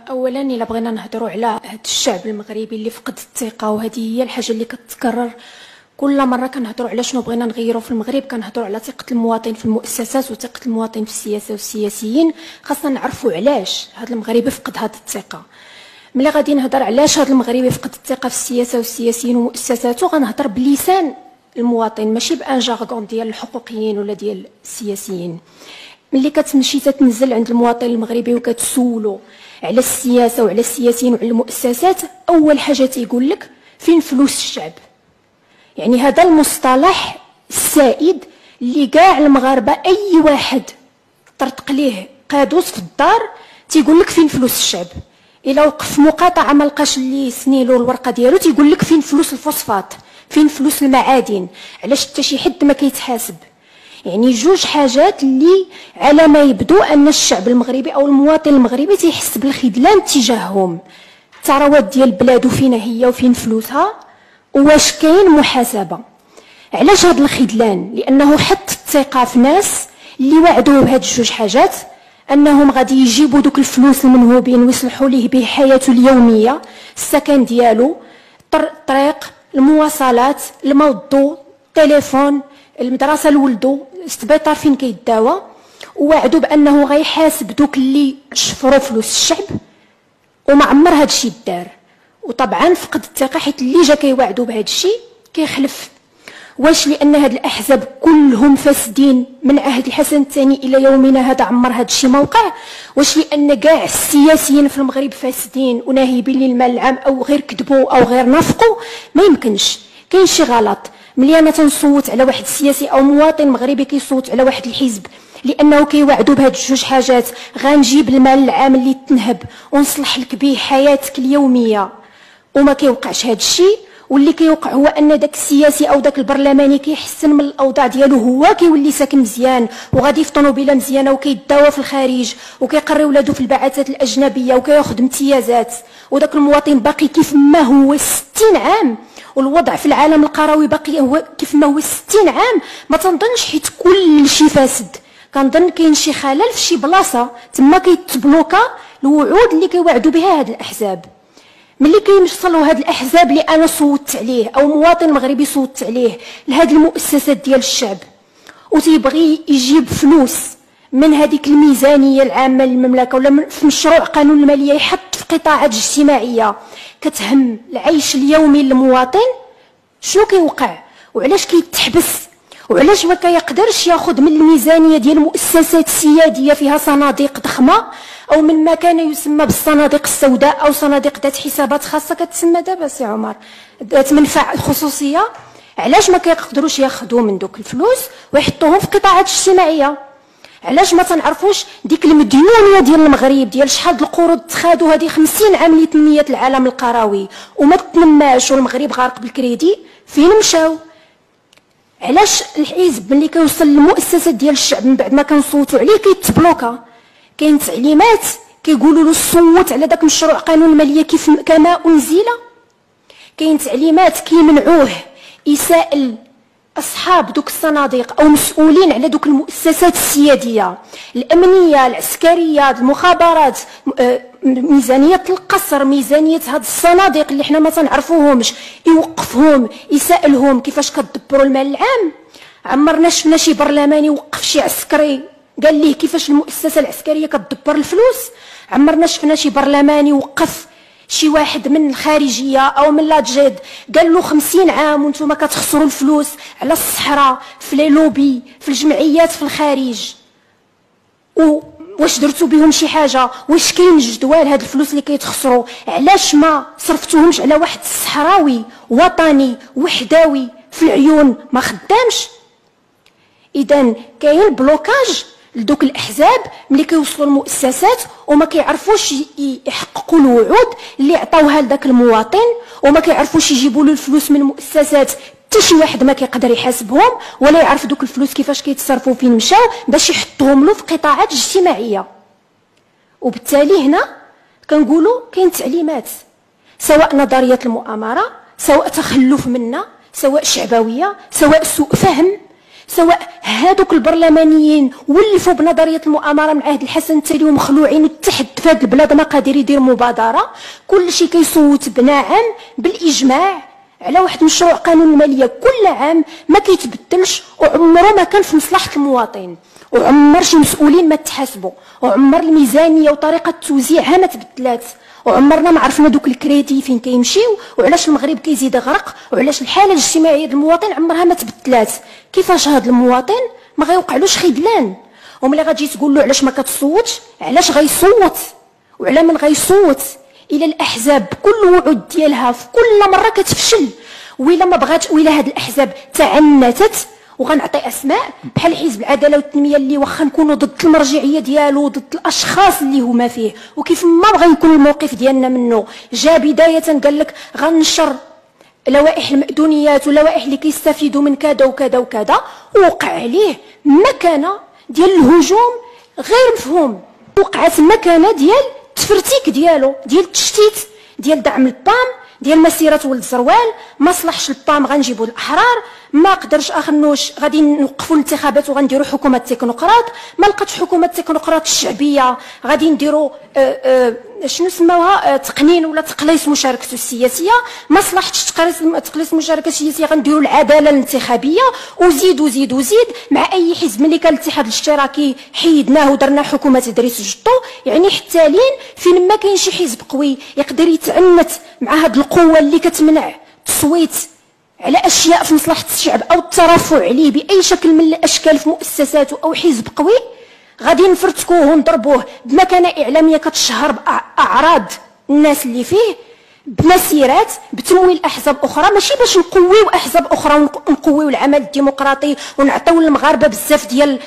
اولا الا بغينا نهضروا على هذا الشعب المغربي اللي فقد الثقه، وهذه هي الحاجه اللي كتتكرر كل مره كنهضروا على شنو بغينا نغيروا في المغرب، كنهضروا على ثقه المواطن في المؤسسات وثقه المواطن في السياسه والسياسيين. خاصنا نعرفوا علاش هذا المغربي فقد هذه الثقه. ملي غادي نهضر علاش هذا المغربي فقد الثقه في السياسه والسياسيين ومؤسساته، غنهضر بلسان المواطن ماشي بان جارغون ديال الحقوقيين ولا ديال السياسيين. ملي كتمشي تتنزل عند المواطن المغربي وكتسولو على السياسه وعلى السياسيين وعلى المؤسسات، اول حاجه تيقول لك فين فلوس الشعب. يعني هذا المصطلح السائد اللي كاع المغاربه اي واحد طرطق ليه قادوس في الدار تيقول لك فين فلوس الشعب. الا وقف في مقاطعه ما لقاش اللي يسنيلو الورقه ديالو تيقول لك فين فلوس الفوسفات، فين فلوس المعادن. علاش حتى شي حد ما كيتحاسب؟ يعني جوج حاجات اللي على ما يبدو ان الشعب المغربي او المواطن المغربي تيحس بالخذلان تجاههم. الثروات ديال بلادو فين هي وفين فلوسها، واش كاين محاسبه؟ علاش هذا الخذلان؟ لانه حط الثقه في ناس اللي وعدوه بهاد جوج حاجات، انهم غادي يجيبوا دوك الفلوس المنهوبين ويصلحوا ليه به حياته اليوميه، السكن ديالو، الطريق، المواصلات، الماء والضوء، التليفون، المدرسه لولدو، السبيطار فين كيداوى. ووعدوا بانه غيحاسب دوك اللي شفروا فلوس الشعب، وما عمر هذا الشيء دار. وطبعا فقد الثقه حيت اللي جا كيوعدوا بهذا الشيء كيخلف. واش لان هاد الاحزاب كلهم فاسدين من عهد الحسن الثاني الى يومنا هذا عمر هذا الشيء موقع؟ واش لان كاع السياسيين في المغرب فاسدين وناهبين للمال العام او غير كذبوا او غير نافقوا؟ ما يمكنش، كاين شي غلط. ملي انا تنصوت على واحد السياسي او مواطن مغربي كيصوت على واحد الحزب لانه كيوعدوا بهاد جوج حاجات، غنجيب المال العام اللي تنهب ونصلح لك به حياتك اليوميه، وما كيوقعش هاد الشيء، واللي كيوقع هو ان داك السياسي او داك البرلماني كيحسن من الاوضاع ديالو، هو كيولي ساكن مزيان وغادي في طوموبيله مزيانه وكيداوى في الخارج وكيقري ولادو في البعثات الاجنبيه وكياخذ امتيازات، وداك المواطن باقي كيف ما هو 60 عام، والوضع في العالم القروي باقي هو كيف ما هو 60 عام. ما تنظنش حيت كل شيء فاسد، كنظن كاين شي خلل في شي بلاصه تما كيتبلوكا الوعود اللي كيوعدوا بها هاد الاحزاب. ملي كيوصلوا هاد الاحزاب اللي انا صوتت عليه او مواطن مغربي صوتت عليه لهاد المؤسسات ديال الشعب، وتيبغي يجيب فلوس من هذيك الميزانيه العامه للمملكه ولا في مشروع قانون الماليه يحط في قطاعات اجتماعيه كتهم العيش اليومي للمواطن، شنو كيوقع؟ وعلاش كيتحبس؟ وعلاش ما كيقدرش ياخذ من الميزانيه ديال المؤسسات السياديه فيها صناديق ضخمه او من ما كان يسمى بالصناديق السوداء او صناديق ذات حسابات خاصه كتسمى دابا سي عمر ذات منفعه خصوصيه؟ علاش ما كيقدروش ياخذوا من دوك الفلوس ويحطوهم في قطاعات اجتماعيه؟ علاش ما تنعرفوش ديك المديونيه ديال المغرب ديال شحال القروض تخادوا هذه 50 عام لتنميه العالم القروي وما تنماش، والمغرب غارق بالكريدي، فين مشاو؟ علاش الحزب ملي كيوصل للمؤسسات ديال الشعب من بعد ما كنصوتوا عليه كيتبلوكا؟ كاين تعليمات كيقولوا له صوت على داك مشروع قانون الماليه كيف كما انزل، كاين تعليمات كيمنعوه يسائل اصحاب دوك الصناديق او مسؤولين على دوك المؤسسات السياديه الامنيه العسكريه المخابرات، ميزانيه القصر، ميزانيه هاد الصناديق اللي حنا ما تنعرفوهمش، يوقفهم يسائلهم كيفاش كتدبروا المال العام. عمرنا شفنا شي برلماني وقف شي عسكري قال ليه كيفاش المؤسسه العسكريه كتدبر الفلوس؟ عمرنا شفنا شي برلماني وقف شي واحد من الخارجيه او من لاجيد قال له 50 عام وانتم كتخسروا الفلوس على الصحراء في لي لوبي في الجمعيات في الخارج، واش درتوا بهم شي حاجه؟ واش كاين جدوال هاد الفلوس اللي كيتخسروا؟ علاش ما صرفتوهمش على واحد الصحراوي وطني وحداوي في العيون ما خدامش؟ اذا كاين بلوكاج لدوك الاحزاب ملي كيوصلوا المؤسسات وما كيعرفوش يحققوا الوعود اللي عطاوها لذاك المواطن، وما كيعرفوش يجيبوا له الفلوس من المؤسسات، حتى شي واحد ما كيقدر يحاسبهم ولا يعرف دوك الفلوس كيفاش كيتصرفوا فين مشاو باش يحطوهم له في قطاعات اجتماعيه. وبالتالي هنا كنقولوا كاين تعليمات، سواء نظريه المؤامره، سواء تخلف منا، سواء شعبويه، سواء سوء فهم، سواء هادوك البرلمانيين ولفوا بنظريه المؤامره من عهد الحسن الثاني ومخلوعين وتحدفوا في هذه البلاد ما قادر يدير مبادره، كلشي كيصوت بنعم بالاجماع على واحد مشروع قانون الماليه كل عام ما كيتبدلش، وعمره ما كان في مصلحه المواطن، وعمر شي مسؤولين ما تحاسبوا، وعمر الميزانيه وطريقه توزيعها ما تبدلات، وعمرنا ما عرفنا دوك الكريدي فين كيمشيو، وعلاش المغرب كيزيد يغرق، وعلاش الحاله الاجتماعيه ديال المواطن عمرها ما تبدلات. كيفاش هذا المواطن ما غيوقعلوش خذلان؟ وملي غتجي تقول له علاش ما كتصوتش، علاش غيصوت؟ وعلى من غيصوت؟ الى الاحزاب كل وعود ديالها في كل مره كتفشل، وإلا ما بغاتش، وإلا هاد الاحزاب تعنتت، وغنعطي اسماء بحال حزب العداله والتنميه اللي واخا نكونوا ضد المرجعيه ديالو ضد الاشخاص اللي هما فيه، وكيف ما بغى يكون الموقف ديالنا منه، جا بدايه قال لك غنشر لوائح المأذونيات ولوائح اللي كيستفيدوا من كذا وكذا وكذا، ووقع عليه مكانه ديال الهجوم غير مفهوم، وقعت مكانه ديال التفرتيك ديالو، ديال التشتيت، ديال دعم البام، ديال مسيره ولد زروال. ما صلحش البام غنجيبوا الاحرار، ما قدرش اخنوش غادي نوقفوا الانتخابات وغنديروا حكومه تكنوقراط، ما لقاتش حكومه تكنوقراط الشعبيه غادي نديروا شنو سماوها تقنين ولا تقليص مشاركته السياسيه، ما صلحتش تقليص المشاركه السياسيه غنديروا العداله الانتخابيه، وزيد وزيد وزيد مع اي حزب. ملي كان الاتحاد الاشتراكي حيدناه ودرنا حكومه ادريس جطو، يعني حتى لين فين ما كاين شي حزب قوي يقدر يتعنت مع هاد القوه اللي كتمنع التصويت على اشياء في مصلحه الشعب او الترفع عليه باي شكل من الاشكال في مؤسساته او حزب قوي، غادي نفرتكوه ونضربوه بمكانه اعلاميه كتشهر باعراض الناس اللي فيه، بمسيرات، بتمويل احزاب اخرى، ماشي باش نقويو احزاب اخرى ونقويو العمل الديمقراطي ونعطيو للمغاربه بزاف ديال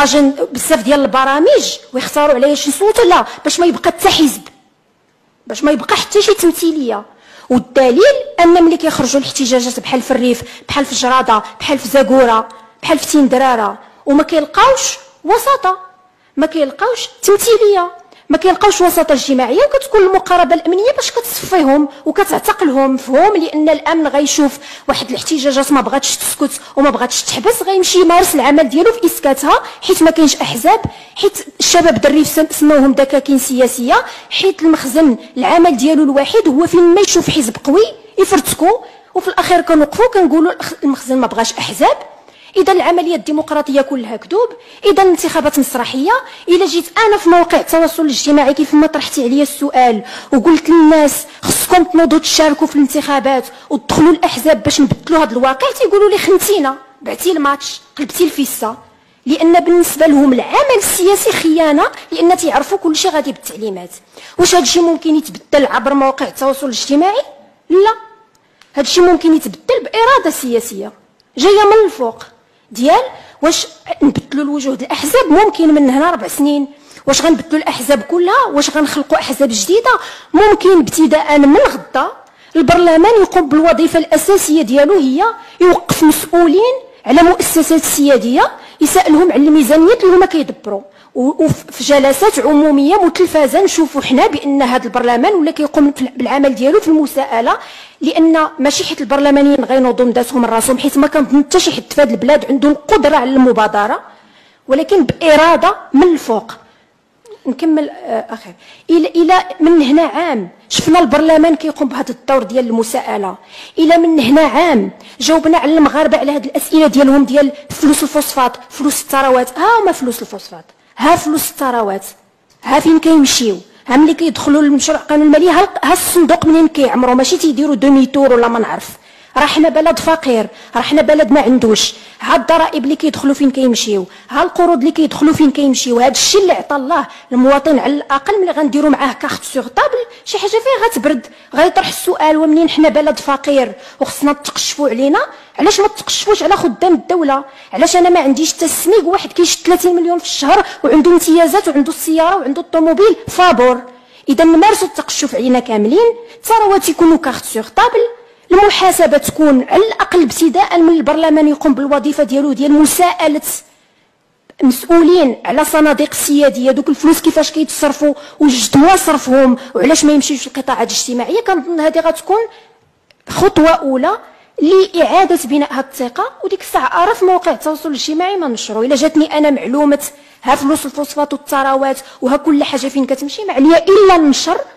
بزاف ديال البرامج ويختاروا عليها شي يصوتوا، لا، باش ما يبقى حتى حزب، باش ما يبقى حتى شي تمثيليه. والدليل ان ملي كيخرجوا الاحتجاجات بحال في الريف، بحال في جراده، بحال في زاكوره، بحال في تندراره، وما كيلقاوش وساطه، ما كيلقاوش تمثيليه، ما كيلقاوش وساطه اجتماعيه، وكتكون المقاربه الامنيه باش كتصفيهم وكتعتقلهم. مفهوم، لان الامن غيشوف واحد الاحتجاجات ما بغاتش تسكت وما بغاتش تحبس، غيمشي يمارس العمل ديالو في اسكاتها، حيت ما كاينش احزاب، حيت الشباب الريف سموهم دكاكين سياسيه، حيت المخزن العمل ديالو الوحيد هو فين ما يشوف حزب قوي يفرتكو، وفي الاخير كنوقفوا كنقولوا المخزن ما بغاش احزاب. اذا العمليه الديمقراطيه كلها كذوب، اذا الانتخابات مسرحيه. الا جيت انا في موقع التواصل الاجتماعي كيف ما طرحتي عليا السؤال وقلت للناس خصكم تنوضوا تشاركوا في الانتخابات وتدخلوا الاحزاب باش نبدلوا هذا الواقع، تيقولوا لي خنتينا، بعتي الماتش، قلبتي الفيسه، لان بالنسبه لهم العمل السياسي خيانه، لان تيعرفوا كل شيء غادي بالتعليمات. واش هذا الشيء ممكن يتبدل عبر مواقع التواصل الاجتماعي؟ لا، هذا الشيء ممكن يتبدل باراده سياسيه جايه من الفوق، ديال واش نبدلوا الوجوه ديال الاحزاب ممكن من هنا 4 سنين، واش غنبدلوا الاحزاب كلها، واش غنخلقوا احزاب جديده، ممكن ابتداء من غدا البرلمان يقوم بالوظيفه الاساسيه ديالو، هي يوقف مسؤولين على مؤسسات سياديه يسالهم على الميزانيات اللي هما كيدبروا، وفي جلسات عموميه متلفزه نشوفوا حنا بان هذا البرلمان ولا كيقوم بالعمل ديالو في المساءله، لان ماشي حيت البرلمانيين غينوضوا من ذاتهم من راسهم، حيت ما كنظن حتى شي حد في هذه البلاد عنده القدره على المبادره، ولكن باراده من الفوق. نكمل اخر. الى من هنا عام شفنا البرلمان كيقوم بهذا الدور ديال المساءله، الى من هنا عام جاوبنا على المغاربه على هذه الاسئله ديالهم ديال فلوس الفوسفات، فلوس الثروات. ها هما فلوس الفوسفات، ها فلوس الثروات، ها فين كيمشيو، ها ملي كيدخلوا للمشروع قانون الماليه، ها الصندوق منين كيعمروا، ماشي تيديروا دومي تور ولا ما نعرف. راه حنا بلد فقير، راه حنا بلد ما عندوش. ها الضرائب اللي كيدخلوا فين كيمشيو، ها القروض اللي كيدخلوا فين كيمشيو. هذا الشيء اللي عطى الله المواطن على الاقل ملي غنديروا معاه كارت سوغ طابل شي حاجه فيه غتبرد، غيطرح السؤال ومنين حنا بلد فقير وخصنا تقشفوا علينا، علاش ما تقشفوش على خدام الدوله؟ علاش انا ما عنديش حتى السميك واحد كيشد 30 مليون في الشهر وعنده امتيازات وعنده السياره وعنده الطوموبيل فابور؟ اذا نمارسوا التقشف علينا كاملين، الثروات يكونوا كارت سوغ طابل، المحاسبه تكون على الاقل ابتداء من البرلمان يقوم بالوظيفه ديالو ديال مساءله مسؤولين على صناديق السياديه، دوك الفلوس كيفاش كيتصرفوا وجدوا صرفهم وعلاش ما يمشيوش للقطاعات الاجتماعيه. كنظن هذه غتكون خطوه اولى لاعاده بناء هذه الثقه، وديك الساعه ارى في مواقع التواصل الاجتماعي ما نشرو. الا جاتني انا معلومه ها فلوس الفوسفات والثروات وها كل حاجه فين كتمشي، ما عليا الا ننشر